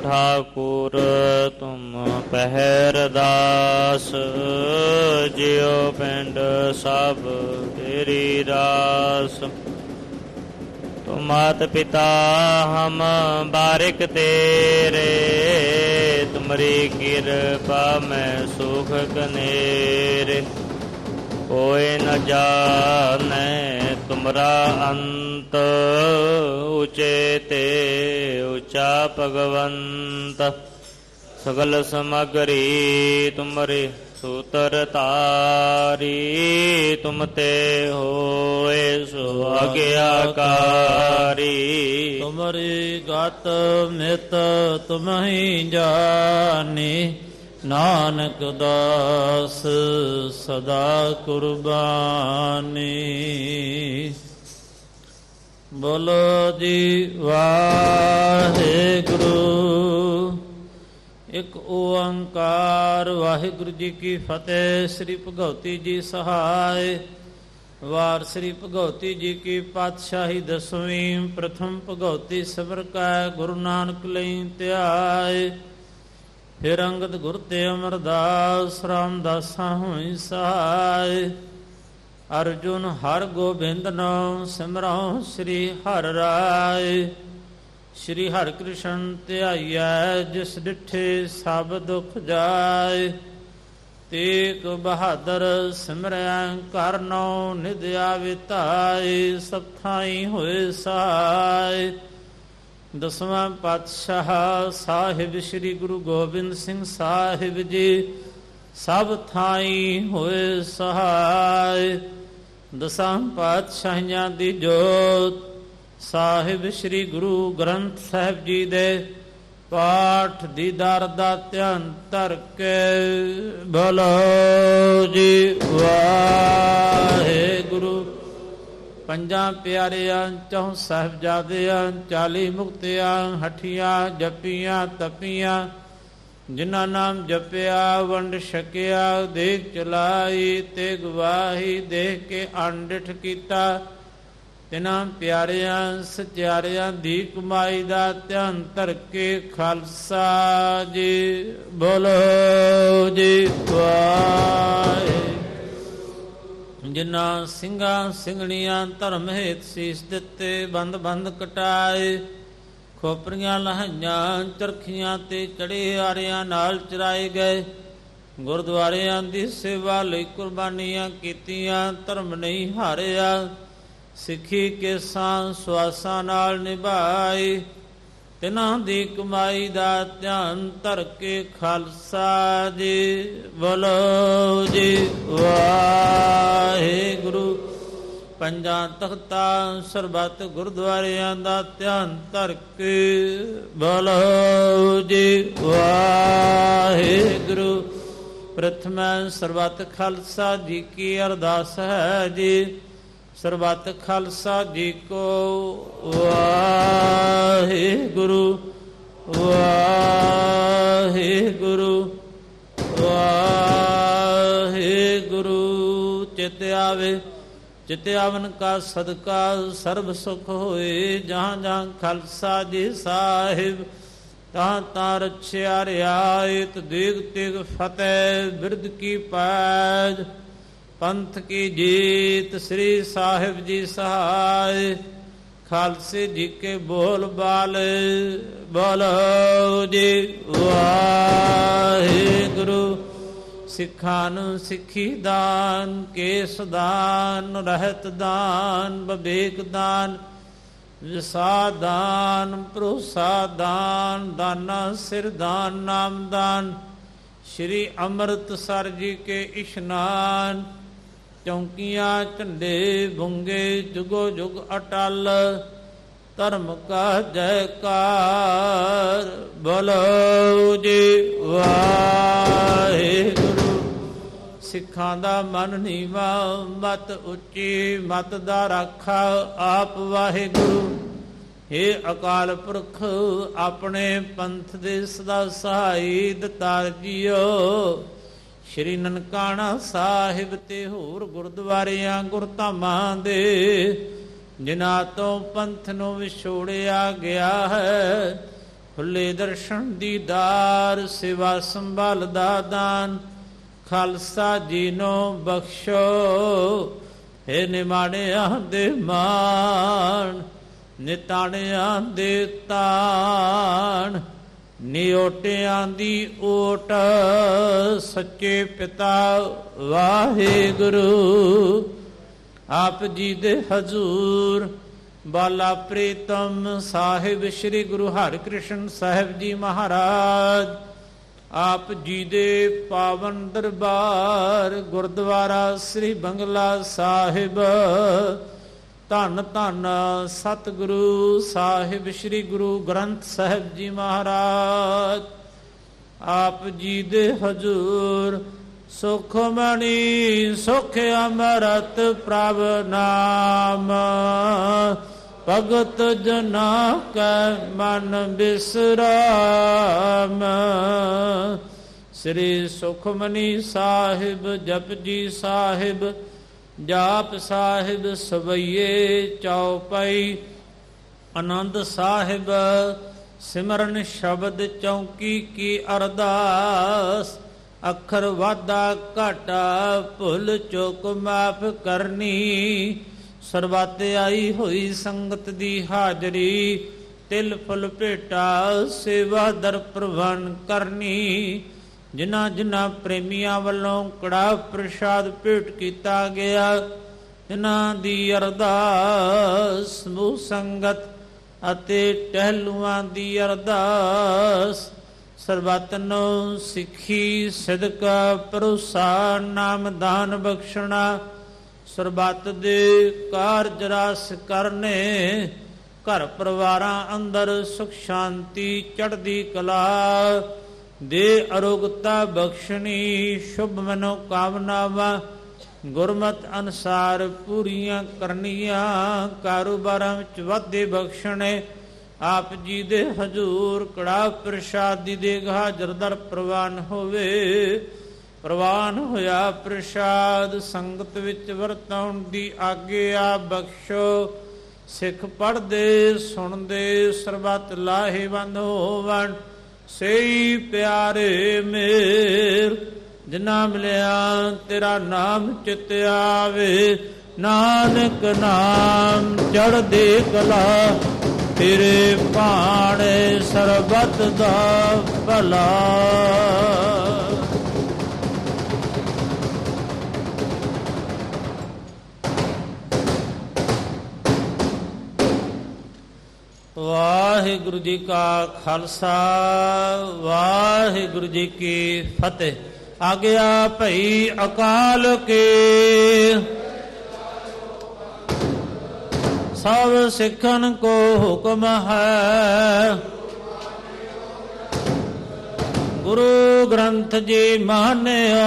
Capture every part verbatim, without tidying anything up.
ਠਾਕੁਰ ਤੁਮ ਪਹਿਰਦਾਸ, ਜਿਉ ਪਿੰਡ ਸਭ ਤੇਰੀ ਰਾਸ। ਤੁਮ ਮਾਤ ਪਿਤਾ ਹਮ ਬਾਰਿਕ ਤੇਰੇ, ਤੁਮਰੀ ਕਿਰਪਾ ਮੈਂ ਸੁਖ ਕਨੇਰੇ। ਕੋਇ ਨ ਜਾਣੈ ਤੁਮਰਾ ਅੰਤ, ਉਚੇ ਤੇ ਉਚਾ ਭਗਵੰਤ। ਸਗਲ ਸਮਗਰੀ ਤੁਮਰੀ ਸੂਤਰ ਤਾਰੀ, ਤੁਮ ਤੇ ਹੋਏ ਸੋ ਆਗਿਆਕਾਰੀ। ਤੁਮਰੀ ਗਤ ਮਿਤ ਤੁਮਹਿ ਜਾਣੀ, ਨਾਨਕ ਦਾਸ ਸਦਾ ਕੁਰਬਾਨੀ। ਬੋਲੋ ਜੀ ਵਾਹਿਗੁਰੂ। ਇੱਕ ਓੰਕਾਰ ਵਾਹਿਗੁਰੂ ਜੀ ਕੀ ਫਤਿਹ। ਸ੍ਰੀ ਭਗਉਤੀ ਜੀ ਸਹਾਇ। ਵਾਰ ਸ੍ਰੀ ਭਗਉਤੀ ਜੀ ਕੀ ਪਾਤਸ਼ਾਹੀ ਦਸਵੀਂ। ਪ੍ਰਥਮ ਭਗਉਤੀ ਸਿਮਰ ਕੈ ਗੁਰੂ ਨਾਨਕ ਲਈ ਧਿਆਏ। ਫਿਰ ਅੰਗਦ ਗੁਰ ਤੇ ਅਮਰਦਾਸ, ਰਾਮਦਾਸਾਂ ਹੋਈ ਸਹਾਇ। ਅਰਜੁਨ ਹਰ ਗੋਬਿੰਦ ਨਾਮ ਸਿਮਰਉ ਸ੍ਰੀ ਹਰਿ ਰਾਇ। ਸ੍ਰੀ ਹਰਿ ਕ੍ਰਿਸ਼ਨ ਧਿਆਈਐ, ਜਿਸ ਡਿਠੇ ਸਭ ਦੁਖ ਜਾਏ। ਤੇਗ ਬਹਾਦਰ ਸਿਮਰੈ ਕਰ ਨਉ, ਨਿਧ ਆਵੇ ਧਾਇ। ਸਭ ਥਾਈ ਹੋਏ ਸਹਾਇ। ਦਸਵਾਂ ਪਾਤਸ਼ਾਹ ਸਾਹਿਬ ਸ੍ਰੀ ਗੁਰੂ ਗੋਬਿੰਦ ਸਿੰਘ ਸਾਹਿਬ ਜੀ, ਸਭ ਥਾਈ ਹੋਏ ਸਹਾਇ। ਦਸਾਂ ਪਾਤਸ਼ਾਹੀਆਂ ਦੀ ਜੋਤ ਸਾਹਿਬ ਸ੍ਰੀ ਗੁਰੂ ਗ੍ਰੰਥ ਸਾਹਿਬ ਜੀ ਦੇ ਪਾਠ ਦੀਦਾਰ ਦਾ ਧਿਆਨ ਧਰ ਕੇ ਬੋਲੋ ਜੀ ਵਾਹਿਗੁਰੂ। ਪੰਜਾਂ ਪਿਆਰਿਆਂ ਚੌਂ ਸਾਹਿਬਜ਼ਾਦਿਆਂ, ਚਾਲੀ ਮੁਕਤਿਆਂ, ਹਠੀਆਂ ਜਪੀਆਂ ਤਪੀਆਂ। ਜਿਨ੍ਹਾਂ ਨਾਮ ਜਪਿਆ ਵੰਡ ਛਕਿਆ, ਦੇਖ ਚਲਾਈ ਤੇ ਗਵਾਹੀ ਦੇਖ ਕੇ ਅਣਡਿਠ ਕੀਤਾ। ਤਿਨਾਂ ਪਿਆਰਿਆਂ ਸਚਿਆਰਿਆਂ ਦੀ ਕਮਾਈ ਦਾ ਧਿਆਨ ਧਰ ਕੇ ਖਾਲਸਾ ਜੀ ਬੋਲੋ ਜੀ ਵਾਹਿਗੁਰੂ। ਜਿਨ੍ਹਾਂ ਸਿੰਘਾਂ ਸਿੰਘਣੀਆਂ ਧਰਮ ਹੇਤ ਸੀਸ ਦਿੱਤੇ, ਬੰਦ ਬੰਦ ਕਟਾਏ। ਖੋਪਰੀਆਂ ਲਹਾਈਆਂ, ਚਰਖੀਆਂ ਤੇ ਚੜੇ ਆਰਿਆਂ ਨਾਲ ਚਰਾਏ ਗਏ। ਗੁਰਦੁਆਰਿਆਂ ਦੀ ਸੇਵਾ ਲਈ ਕੁਰਬਾਨੀਆਂ ਕੀਤੀਆਂ, ਧਰਮ ਨਹੀਂ ਹਾਰਿਆ। ਸਿੱਖੀ ਕੇਸਾਂ ਸੁਆਸਾਂ ਨਾਲ ਨਿਭਾਈ। ਤਿਨਾਂ ਦੀ ਕਮਾਈ ਦਾ ਧਿਆਨ ਧਰ ਕੇ ਖਾਲਸਾ ਜੀ ਬੋਲੋ ਜੀ ਵਾਹਿਗੁਰੂ। ਪੰਜਾਂ ਤਖਤਾਂ ਸਰਬੱਤ ਗੁਰਦੁਆਰਿਆਂ ਦਾ ਧਿਆਨ ਧਰ ਕੇ ਬੋਲੋ ਜੀ ਵਾਹਿਗੁਰੂ। ਪ੍ਰਥਮੈ ਸਰਬੱਤ ਖਾਲਸਾ ਜੀ ਕੀ ਅਰਦਾਸ ਹੈ ਜੀ। ਸਰਬੱਤ ਖਾਲਸਾ ਜੀ ਕੋ ਵਾਹਿਗੁਰੂ ਵਾਹਿਗੁਰੂ ਵਾਹਿਗੁਰੂ। ਚਿਤ ਆਵੇ ਚਿਤ ਆਵਨ ਕਾ ਸਦਕਾ, ਸਰਬ ਸੁਖ ਹੋਏ। ਜਹਾਂ ਜਹਾਂ ਖਾਲਸਾ ਜੀ ਸਾਹਿਬ, ਤਾਂ ਤਾਂ ਰਛਿਆ ਰਿਆਇਤ। ਦੇਗ ਤੇਗ ਫਤਿਹ ਬਿਰਦ ਕੀ ਪੈਜ, ਪੰਥ ਕੀ ਜੀਤ। ਸ੍ਰੀ ਸਾਹਿਬ ਜੀ ਸਹਾਇ। ਖਾਲਸੇ ਜੀ ਕੇ ਬੋਲ ਬਾਲ ਬੋਲੋ ਜੀ ਵਾਹਿਗੁਰੂ। ਸਿੱਖਾਂ ਨੂੰ ਸਿੱਖੀ ਦਾਨ, ਕੇਸ ਦਾਨ, ਰਹਿਤ ਦਾਨ, ਵਿਵੇਕ ਦਾਨ, ਵਿਸਾ ਦਾਨ, ਭਰੋਸਾ ਦਾਨ, ਦਾਨਾ ਸਿਰ ਦਾਨ, ਨਾਮ ਦਾਨ। ਸ਼੍ਰੀ ਅੰਮ੍ਰਿਤਸਰ ਜੀ ਕੇ ਇਸ਼ਨਾਨ। ਚੌਂਕੀਆਂ ਝੰਡੇ ਬੁੰਗੇ ਜੁਗੋ ਜੁਗ ਅਟਲ, ਧਰਮ ਕਾ ਜੈਕਾਰ ਬੋਲੋ ਜੀ ਵਾਹਿਗੁਰੂ। ਸਿੱਖਾਂ ਦਾ ਮਨ ਨੀਵਾ, ਮਤ ਉੱਚੀ, ਮਤ ਦਾ ਰਾਖਾ ਆਪ ਵਾਹਿਗੁਰੂ। ਹੇ ਅਕਾਲ ਪੁਰਖ, ਆਪਣੇ ਪੰਥ ਦੇ ਸਦਾ ਸਹਾਈ ਦਤਾਰ ਜੀਓ। ਸ਼੍ਰੀ ਨਨਕਾਣਾ ਸਾਹਿਬ ਤੇ ਹੋਰ ਗੁਰਦੁਆਰਿਆਂ ਗੁਰਧਾਮਾਂ ਦੇ, ਜਿਨ੍ਹਾਂ ਤੋਂ ਪੰਥ ਨੂੰ ਵਿਛੋੜਿਆ ਗਿਆ ਹੈ, ਖੁੱਲੇ ਦਰਸ਼ਨ ਦੀਦਾਰ, ਸੇਵਾ ਸੰਭਾਲ ਦਾ ਦਾਨ, ਖਾਲਸਾ ਜੀ ਨੂੰ ਬਖਸ਼ੋ। ਹੇ ਨਿਮਾਣਿਆਂ ਦੇ ਮਾਣ, ਨਿਤਾਣਿਆਂ ਦੇ ਤਾਣ, ਨਿਓਟਿਆਂ ਦੀ ਓਟ, ਸੱਚੇ ਪਿਤਾ ਵਾਹਿਗੁਰੂ। ਆਪ ਜੀ ਦੇ ਹਜ਼ੂਰ ਬਾਲਾ ਪ੍ਰੀਤਮ ਸਾਹਿਬ ਸ੍ਰੀ ਗੁਰੂ ਹਰਿਕ੍ਰਿਸ਼ਨ ਸਾਹਿਬ ਜੀ ਮਹਾਰਾਜ, ਆਪ ਜੀ ਦੇ ਪਾਵਨ ਦਰਬਾਰ ਗੁਰਦੁਆਰਾ ਸ੍ਰੀ ਬੰਗਲਾ ਸਾਹਿਬ, ਧੰਨ ਧੰਨ ਸਤਿਗੁਰੂ ਸਾਹਿਬ ਸ੍ਰੀ ਗੁਰੂ ਗ੍ਰੰਥ ਸਾਹਿਬ ਜੀ ਮਹਾਰਾਜ, ਆਪ ਜੀ ਦੇ ਹਜ਼ੂਰ ਸੁਖਮਣੀ ਸੁਖ ਅੰਮ੍ਰਿਤ ਪ੍ਰਭ ਨਾਮ, ਭਗਤ ਜਨਾ ਕੈ ਮਨ ਬਿਸਰਾਮ। ਸ੍ਰੀ ਸੁਖਮਨੀ ਸਾਹਿਬ, ਜਪਜੀ ਸਾਹਿਬ, ਜਾਪ ਸਾਹਿਬ, ਸਵਈਏ ਚੌਪਈ, ਆਨੰਦ ਸਾਹਿਬ, ਸਿਮਰਨ ਸ਼ਬਦ ਚੌਂਕੀ ਕੀ ਅਰਦਾਸ। ਅੱਖਰ ਵਾਧਾ ਘਾਟਾ ਭੁੱਲ ਚੁੱਕ ਮਾਫ ਕਰਨੀ, ਸਰਬੱਤ ਆਈ ਹੋਈ ਸੰਗਤ ਦੀ ਹਾਜ਼ਰੀ, ਤਿਲ ਫੁੱਲ ਭੇਟਾ ਸੇਵਾ ਦਰ ਪ੍ਰਵਾਨ ਕਰਨੀ। ਜਿਨ੍ਹਾਂ ਜਿਨ੍ਹਾਂ ਪ੍ਰੇਮੀਆਂ ਵੱਲੋਂ ਕੜਾਹ ਪ੍ਰਸ਼ਾਦ ਭੇਟ ਕੀਤਾ ਗਿਆ, ਇਹਨਾਂ ਦੀ ਅਰਦਾਸ, ਸਮੂਹ ਸੰਗਤ ਅਤੇ ਟਹਿਲੂਆਂ ਦੀ ਅਰਦਾਸ, ਸਰਬੱਤ ਨੂੰ ਸਿੱਖੀ ਸਿਦਕਾ ਭਰੋਸਾ ਨਾਮਦਾਨ ਬਖਸ਼ਣਾ, ਸਰਬੱਤ ਦੇ ਕਾਰਜ ਰਸ ਕਰਨੇ, ਘਰ ਪਰਿਵਾਰਾਂ ਅੰਦਰ ਸੁਖ ਸ਼ਾਂਤੀ ਚੜ੍ਹਦੀ ਕਲਾ ਦੇ, ਅਰੋਗਤਾ ਬਖਸ਼ਣੀ, ਸ਼ੁਭ ਮਨੋ ਕਾਮਨਾਵਾਂ ਗੁਰਮਤਿ ਅਨੁਸਾਰ ਪੂਰੀਆਂ ਕਰਨੀਆਂ, ਕਾਰੋਬਾਰਾਂ ਵਿੱਚ ਵਾਧੇ ਬਖਸ਼ਣੇ। ਆਪ ਜੀ ਦੇ ਹਜ਼ੂਰ ਕੜਾਹ ਪ੍ਰਸ਼ਾਦ ਦੀ ਦੇਗ ਹਾਜ਼ਰ ਦਰ ਪ੍ਰਵਾਨ ਹੋਵੇ। ਪ੍ਰਵਾਨ ਹੋਇਆ ਪ੍ਰਸ਼ਾਦ ਸੰਗਤ ਵਿੱਚ ਵਰਤਾਉਣ ਦੀ ਆਗਿਆ ਬਖਸ਼ੋ। ਸਿੱਖ ਪੜ੍ਹਦੇ ਸੁਣਦੇ ਸਰਬੱਤ ਲਾਹੇਵੰਦ ਹੋਵਣ, ਸਈ ਪਿਆਰੇ ਮੇਰ। ਜਿਨ੍ਹਾਂ ਮਿਲਿਆ ਤੇਰਾ ਨਾਮ ਚਿਤ ਆਵੇ, ਨਾਨਕ ਨਾਮ ਚੜ੍ਹਦੀ ਕਲਾ, ਤੇਰੇ ਭਾਣੇ ਸਰਬੱਤ ਦਾ ਭਲਾ। ਵਾਹਿਗੁਰੂ ਜੀ ਕਾ ਖਾਲਸਾ, ਵਾਹਿਗੁਰੂ ਜੀ ਕੀ ਫਤਿਹ। ਆਗਿਆ ਭਈ ਅਕਾਲ ਕੀ, ਸਭ ਸਿੱਖਨ ਕੋ ਹੁਕਮ ਹੈ। ਗੁਰੂ ਗ੍ਰੰਥ ਜੀ ਮਾਨਿਓ,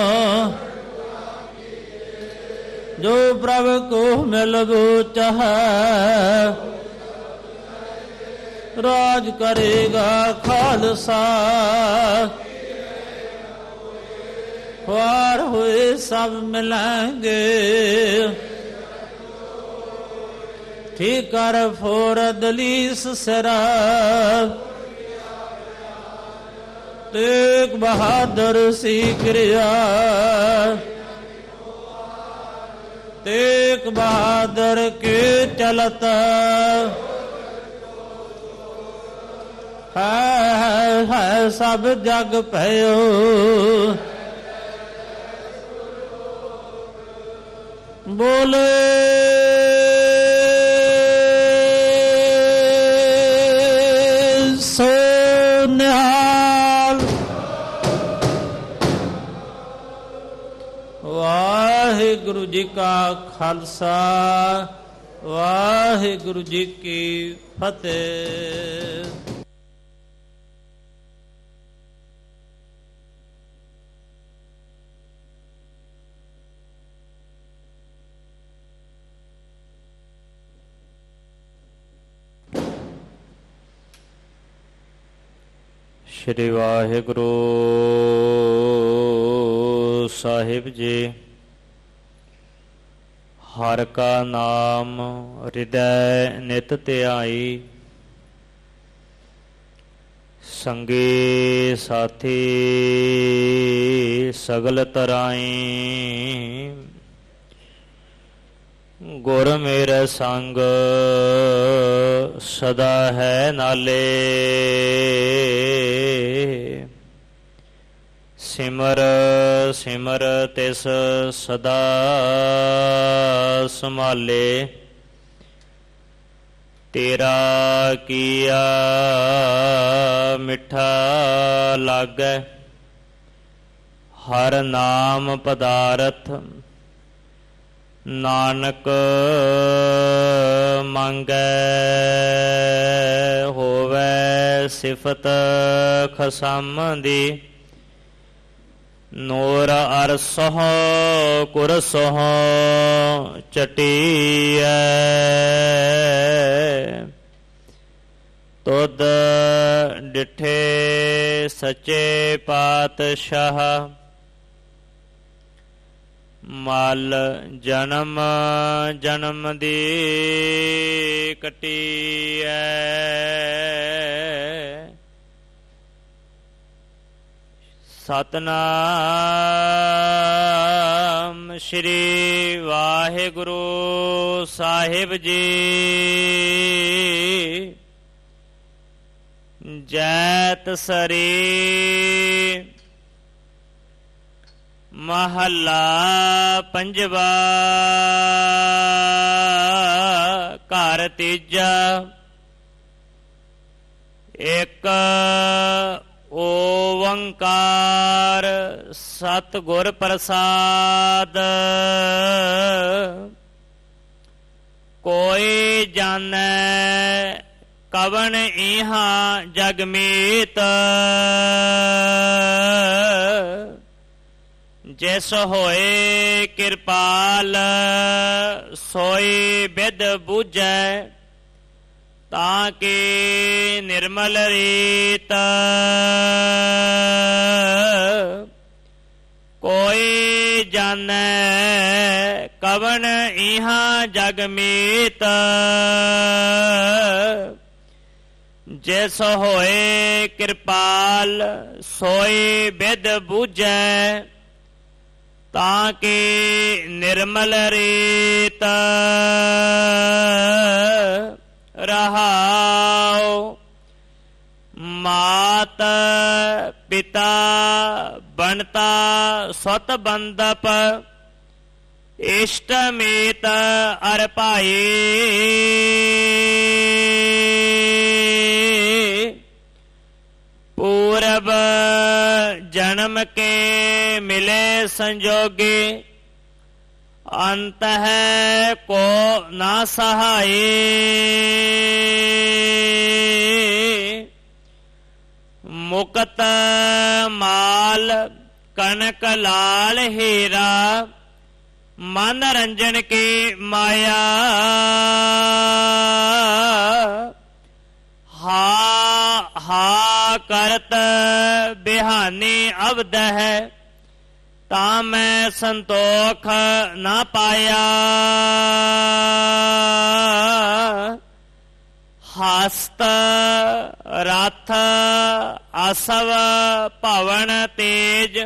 ਜੋ ਪ੍ਰਭ ਕੋ ਮਿਲਬੋ ਚਾਹੈ। ਰਾਜ ਕਰੇਗਾ ਖਾਲਸਾ, ਵਾਰ ਹੋਏ ਸਭ ਮਿਲਾਂਗੇ। ਠੀਕ ਕਰ ਫੋਰ ਦਲੀਸ ਸਰਾ, ਤੇਗ ਬਹਾਦਰ ਸੀ ਕਿਰਿਆ। ਤੇਗ ਬਹਾਦਰ ਕੇ ਚਲਤ, ਹੈ ਹੈ ਸਭ ਜਗ ਭਇਓ। ਬੋਲੇ ਸੋ ਨਿਹਾਲ। ਵਾਹਿਗੁਰੂ ਜੀ ਕਾ ਖਾਲਸਾ, ਵਾਹਿਗੁਰੂ ਜੀ ਕੀ ਫਤਿਹ। ਸ਼੍ਰੀ ਵਾਹਿਗੁਰੂ ਸਾਹਿਬ ਜੀ। ਹਰਿ ਕਾ ਨਾਮ ਹਿਰਦੈ ਨਿਤ ਧਿਆਈ, ਸੰਗੀ ਸਾਥੀ ਸਗਲ ਤਰਾਈ, ਗੁਰ ਮੇਰੇ ਸੰਗ ਸਦਾ ਹੈ ਨਾਲੇ। ਸਿਮਰ ਸਿਮਰ ਤਿਸ ਸਦਾ ਸੰਭਾਲੇ, ਤੇਰਾ ਕੀਆ ਮਿੱਠਾ ਲਾਗੈ। ਹਰ ਨਾਮ ਪਦਾਰਥ ਨਾਨਕ ਮੰਗੈ, ਹੋਵੈ ਸਿਫਤ ਖਸਮ ਦੀ। ਨੂਰ ਅਰਸਹ ਕੁਰਸਹ ਚਟੀਐ, ਤੁਧ ਡਿਠੇ ਸੱਚੇ ਪਾਤਸ਼ਾਹ। ਮਲ ਜਨਮ ਜਨਮ ਦੀ ਕਟੀਐ, ਸਤਨਾਮ ਸ਼੍ਰੀ ਵਾਹਿਗੁਰੂ ਸਾਹਿਬ ਜੀ। ਜੈਤ ਸਰੀ ਮਹੱਲਾ ਪੰਜਵਾ। ਘਰ ਤੀਜਾ। ਇੱਕ ਓੰਕਾਰ ਸਤਿਗੁਰ ਪ੍ਰਸਾਦ, ਕੋਈ ਜਾਣੈ ਕਵਣ ਇਹਾਂ ਜਗ ਮੀਤ। ਜਿਸ ਹੋਏ ਕਿਰਪਾਲ ਸੋਈ ਬਿਦ ਬੂਝੈ, ਤਾਂ ਕਿ ਨਿਰਮਲ ਰੀਤ। ਕੋਈ ਜਾਣੈ ਕਵਣ ਇਹਾਂ ਜਗ ਮੀਤ। ਜਿਸ ਹੋਏ ਕਿਰਪਾਲ ਸੋਈ ਬਿਦ ਬੂਝੈ, ਤਾਂ ਕਿ ਨਿਰਮਲ ਰੀਤ। ਰਹਾਉ। ਮਾਤ ਪਿਤਾ ਬਣਤਾ ਸੁਤ ਬੰਦਪ, ਇਸ਼ਟ ਮੀਤ ਅਰ ਭਾਈ। ਪੂਰਬ ਜਨਮ ਕੇ ਮਿਲੇ ਸੰਜੋਗੀ, ਅੰਤ ਹੈ ਕੋ ਨਾ ਸਹਾਈ। ਮੁਕਤ ਮਾਲ ਕਨਕ ਲਾਲ ਹੀਰਾ, ਮਨ ਰੰਜਨ ਕੀ ਮਾਇਆ। ਹਾ ਹਾ ਕਰਤ ਬਿਹਾਨੀ ਅਵਦ ਹੈ, ਤਾਂ ਮੈਂ ਸੰਤੋਖ ਨਾ ਪਾਇਆ। ਹਸਤ ਰਥ ਅਸਵ ਭਵਨ ਤੇਜ,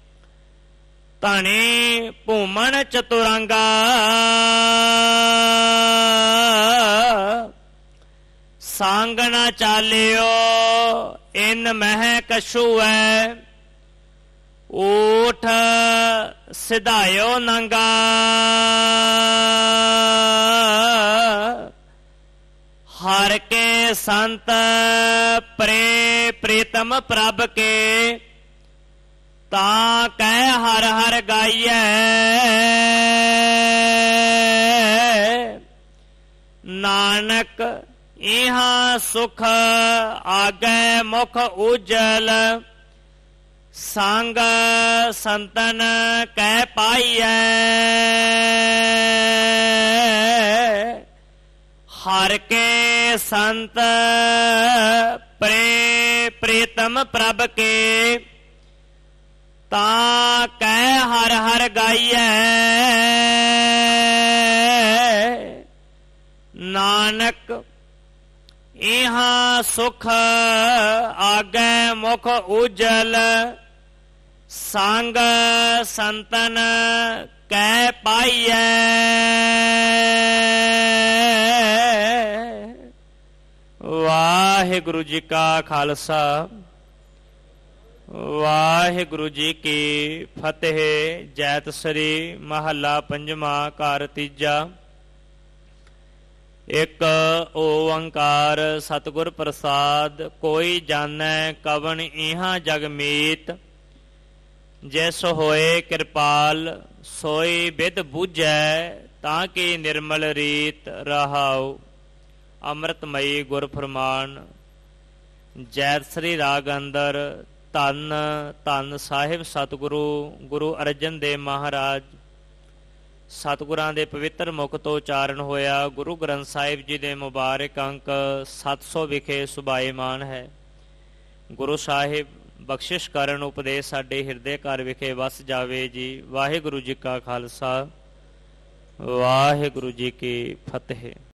ਧਨੀ ਭੂਮਣ ਚਤੁਰੰਗਾ। ਸੰਗ ਨਾ ਚਾਲਿਓ ਇਨ ਮਹਿ ਕਛੂ ਹੈ, ਊਠ ਸਿਧਾਇਓ ਨੰਗਾ। ਹਰ ਕੇ ਸੰਤ ਪ੍ਰੇ ਪ੍ਰੀਤਮ ਪ੍ਰਭ ਕੇ, ਤਾਂ ਕਹਿ ਹਰ ਹਰ ਗਾਈਐ। ਨਾਨਕ ਇਹਾਂ ਸੁਖ ਆਗੈ ਮੁਖ ਉਜਲ, ਸੰਗ ਸੰਤਨ ਕਹਿ ਪਾਈਐ। ਹਰ ਕੇ ਸੰਤ ਪ੍ਰੇ ਪ੍ਰੀਤਮ ਪ੍ਰਭ ਕੇ, ਤਾਂ ਕਹਿ ਹਰ ਹਰ ਗਾਈਐ। ਨਾਨਕ ਇਹਾਂ ਸੁਖ ਆਗੈ ਮੁਖ ਉਜਲ, ਸੰਗ ਸੰਤਨ ਕੈ ਪਾਈਐ। ਵਾਹਿਗੁਰੂ ਜੀ ਕਾ ਖਾਲਸਾ, ਵਾਹਿਗੁਰੂ ਜੀ ਕੀ ਫਤਿਹ। ਜੈਤ ਸ੍ਰੀ ਮਹੱਲਾ ਪੰਜਵਾਂ, ਘਰ ਤੀਜਾ। ਇੱਕ ਓੰਕਾਰ ਸਤਿਗੁਰ ਪ੍ਰਸਾਦ, ਕੋਈ ਜਾਣੈ ਕਵਣ ਇਹਾਂ ਜਗ ਮੀਤ, ਜਿਸ ਹੋਏ ਕਿਰਪਾਲ ਸੋਈ ਬਿਦ ਬੂਝੈ, ਤਾਂ ਕਿ ਨਿਰਮਲ ਰੀਤ ਰਹਾਉ। ਅੰਮ੍ਰਿਤਮਈ ਗੁਰ ਫਰਮਾਨ। ਜੈਤ ਸ੍ਰੀ ਰਾਗ ਅੰਦਰ ਧੰਨ ਧੰਨ ਸਾਹਿਬ ਸਤਿਗੁਰੂ ਗੁਰੂ ਅਰਜਨ ਦੇਵ ਮਹਾਰਾਜ, ਸਤਿਗੁਰਾਂ ਦੇ ਪਵਿੱਤਰ ਮੁਖ ਤੋਂ ਉਚਾਰਨ ਹੋਇਆ ਗੁਰੂ ਗ੍ਰੰਥ ਸਾਹਿਬ ਜੀ ਦੇ ਮੁਬਾਰਕ ਅੰਕ ਸੱਤ ਸੌ ਵਿਖੇ ਸੁਭਾਏਮਾਨ ਹੈ। ਗੁਰੂ ਸਾਹਿਬ ਬਖਸ਼ਿਸ਼ ਕਰਨ, ਉਪਦੇਸ਼ ਸਾਡੇ ਹਿਰਦੇ ਘਰ ਵਿਖੇ ਵਸ ਜਾਵੇ ਜੀ। ਵਾਹਿਗੁਰੂ ਜੀ ਕਾ ਖਾਲਸਾ, ਵਾਹਿਗੁਰੂ ਜੀ ਕੀ ਫਤਿਹ।